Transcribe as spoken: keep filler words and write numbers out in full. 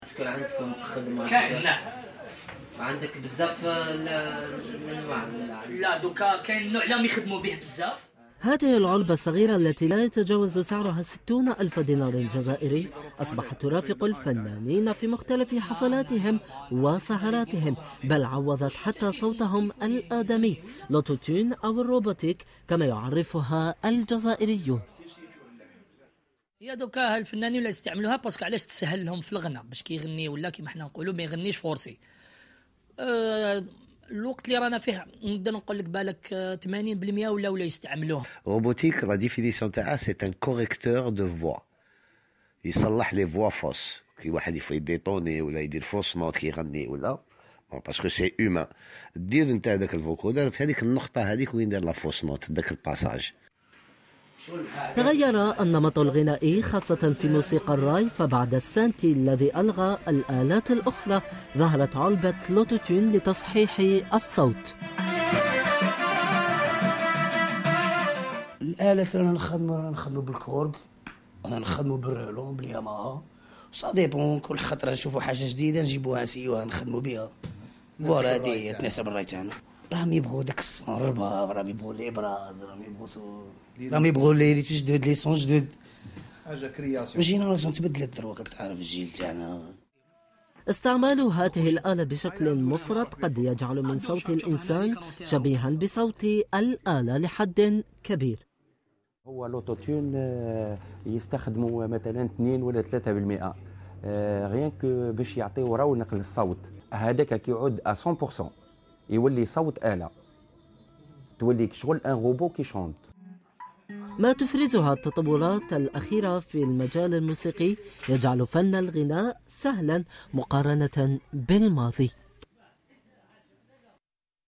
اسكو عندكم خدمه؟ كاين نعم. عندك بزاف الانواع؟ لا دوكا كاين نوع لا يخدموا به بزاف. هذه العلبة الصغيرة التي لا يتجاوز سعرها ستون ألف دينار جزائري أصبحت ترافق الفنانين في مختلف حفلاتهم وسهراتهم، بل عوضت حتى صوتهم الآدمي، لوتوتون أو الروبوتيك كما يعرفها الجزائريون. يا دوكا الفنانين ولا يستعملوها باسكو علاش تسهل لهم في الغناء باش كيغني ولا كيما حنا نقولوا ما يغنيش فورسي. أه الوقت اللي رانا فيه نقدر نقول لك بالك ثمانين بالمئة ولا ولا يستعملوه. روبوتيك لا ديفينيسيون تاعها سي ان كوريكتور دو فوا، يصلح لي فوا فوس، كي واحد يديطوني ولا يدير فوس نوت كيغني ولا باسكو سي هيومان، دير انت هذاك الفوكودر في هذيك النقطه هذيك وين دار لا فوس نوت ذاك الباساج. تغير النمط الغنائي خاصة في موسيقى الراي، فبعد السانتي الذي ألغى الآلات الأخرى ظهرت علبة لوتوتون لتصحيح الصوت. الآلات رانا نخدموا رانا نخدموا بالكورغ، رانا نخدموا بالرولون بالياماها، سا ديبون كل خطرة نشوفوا حاجة جديدة نجيبوها نسيوها نخدموا بها. فوالا هذه تناسب الراي تاعنا. راهم يبغوا داك الصون الرباب، راهم يبغوا الابراز، راهم يبغوا راهم يبغوا لي جدد لي سون جدد، حاجه كرياسيون. الجينيراسيون تبدلت دروك، راك تعرف الجيل تاعنا. استعمال هذه الآلة بشكل مفرط قد يجعل من صوت الإنسان شبيها بصوت الآلة لحد كبير. هو لوتوتون يستخدموا مثلا اثنين ولا ثلاثة بالمئة غيان كو باش يعطيو رونق للصوت، هذاك كيعود مية بالمئة يولي صوت آلة، تولي شغل ان روبو كي شونت. ما تفرزها التطورات الأخيرة في المجال الموسيقي يجعل فن الغناء سهلا مقارنة بالماضي.